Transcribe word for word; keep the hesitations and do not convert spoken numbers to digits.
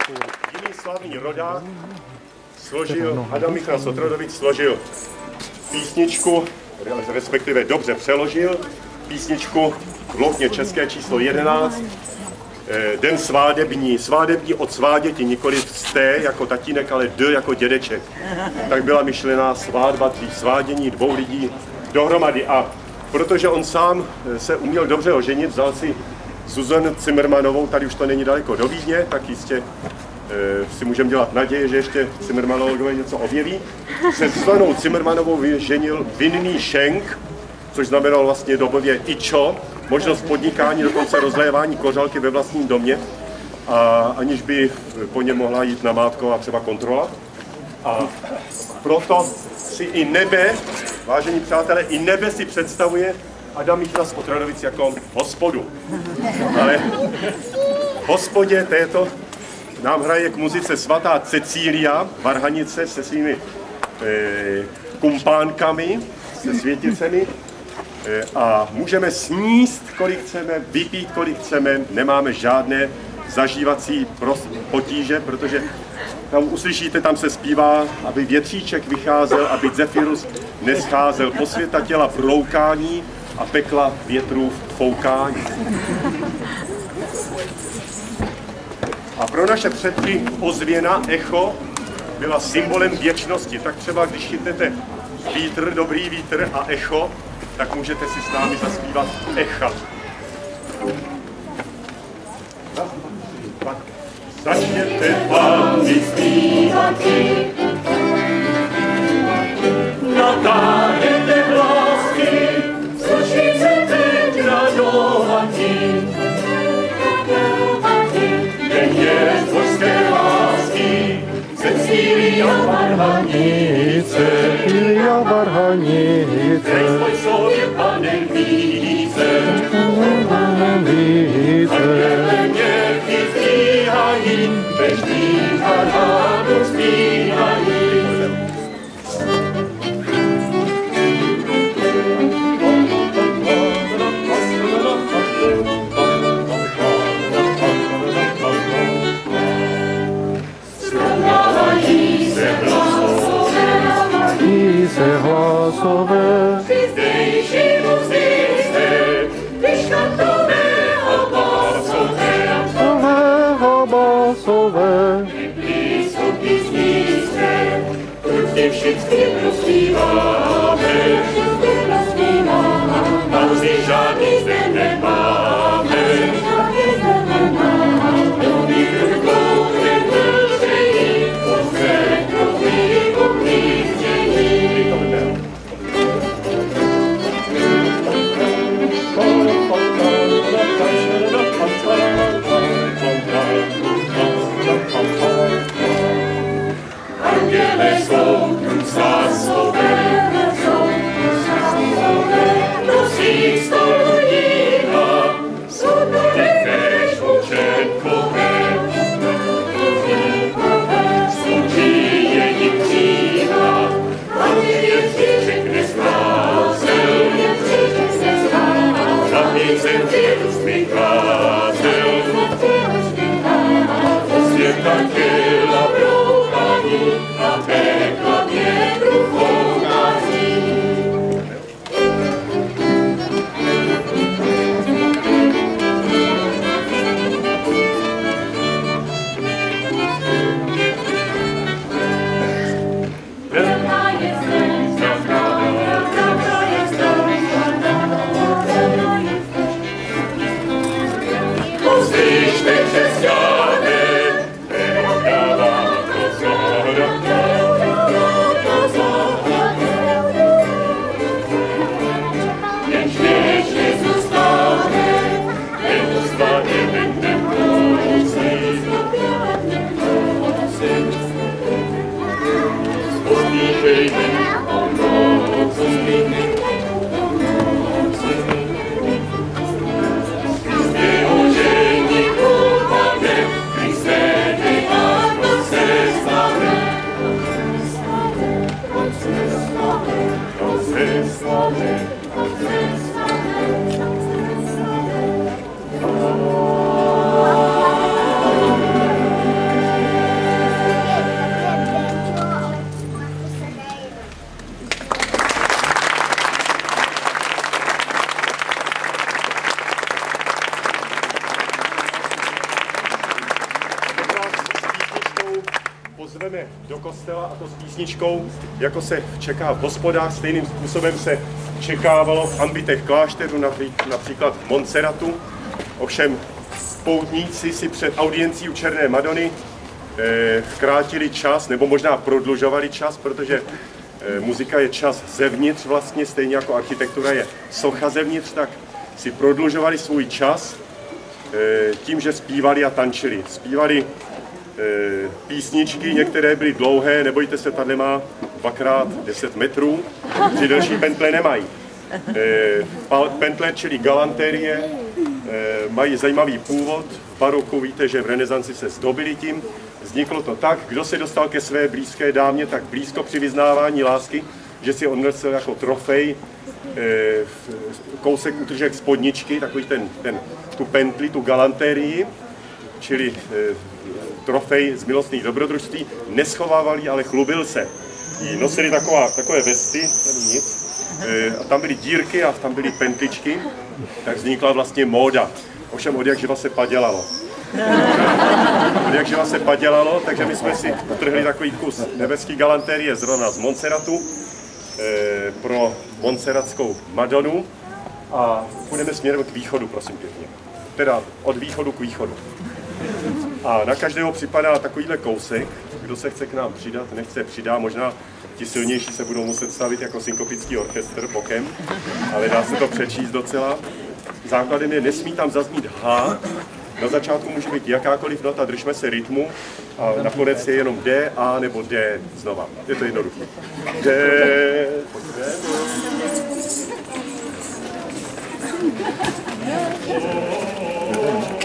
Jiný slavný rodák složil, Adam Michal z Otrodovic složil písničku, respektive dobře přeložil písničku v Loutně české číslo jedenáct, Den svádební, svádební od sváděti, nikoli z té jako tatínek, ale D jako dědeček. Tak byla myšlená svádba, tří svádění dvou lidí dohromady. A protože on sám se uměl dobře oženit, vzal si Zuzanu Cimrmanovou, tady už to není daleko do Vídně, tak jistě e, si můžeme dělat naděje, že ještě Cimrmanologové něco objeví. Se Zuzanou Cimrmanovou vyženil vinný šenk, což znamenalo vlastně dobově ičo, možnost podnikání, dokonce rozlévání kořalky ve vlastním domě, a aniž by po něm mohla jít namátková třeba kontrola. A proto si i nebe, vážení přátelé, i nebe si představuje Adam Michal z Otrodovic jako hospodu. Ale v hospodě této nám hraje k muzice svatá Cecília, varhanice se svými e, kumpánkami, se světicemi. E, a můžeme sníst, kolik chceme, vypít, kolik chceme, nemáme žádné zažívací potíže, protože tam uslyšíte, tam se zpívá, aby větříček vycházel, aby Zefirus nescházel, posvěta těla broukání a pekla větrů foukání. A pro naše předky ozvěna, echo, byla symbolem věčnosti. Tak třeba, když chytnete vítr, dobrý vítr a echo, tak můžete si s námi zaspívat echa. Začněte pány zpívat vy, natáhnete hlásky, slušíce teď radovaní. Jen je z božské lásky, Cecília Varhanice, Cecília Varhanice, teď svoj sobě panem více, Andělky zbíhají, bežný armádu zbíhají. Srovnávají se hlasové, se hlasové, zdejšímu vzdyste, vyškatové a básové, ového básové, blízko písníste, proti všichni prospíváme, pauzy žádný zde nemáme. Dobrý rukou ten vlčení, pozve kroví uklíznění. Anděle jsou zásové, nosí stolu jídla, než učenkové. Slučí je jim křídla, aby větříček nezblázel, aby se Virus vycházel. Světa těla broukání a pekla větru foukání. Pozdyšte křesťané, pozveme do kostela, a to s písničkou, jako se čeká v hospodách, stejným způsobem se čekávalo v ambitech klášterů, například v Montserratu. Ovšem poutníci si před audiencí u Černé Madony eh, krátili čas, nebo možná prodlužovali čas, protože eh, muzika je čas zevnitř vlastně, stejně jako architektura je socha zevnitř, tak si prodlužovali svůj čas eh, tím, že zpívali a tančili. Zpívali eh, písničky, některé byly dlouhé, nebojte se, tady má dvakrát deset metrů, ty delší pentle nemají. Eh, pentle, čili galantérie, mají zajímavý původ. V baroku víte, že v renesanci se zdobili tím. Vzniklo to tak, kdo se dostal ke své blízké dámě tak blízko při vyznávání lásky, že si odnesl jako trofej kousek útržek spodničky, takový ten, ten, tu pentli, tu galantérii, čili trofej z milostných dobrodružství, neschovávali, ale chlubil se. I nosili taková, takové vesty, tady nic, a tam byly dírky a tam byly pentličky, tak vznikla vlastně móda. Ovšem od jak živa se padělalo. Od jak živa se padělalo, takže my jsme si utrhli takový kus nebeský galantérie zrovna z Montserratu eh, pro Montserratskou Madonu a půjdeme směrem k východu, prosím pěkně. Teda od východu k východu. A na každého připadá takovýhle kousek, kdo se chce k nám přidat, nechce přidá, možná ti silnější se budou muset stavit jako synkopický orchestr bokem, ale dá se to přečíst docela. Základem je, nesmí tam zaznít H, na začátku může být jakákoliv nota, držme se rytmu a nakonec je jenom D, A nebo D znova. Je to jednoduché. D, D.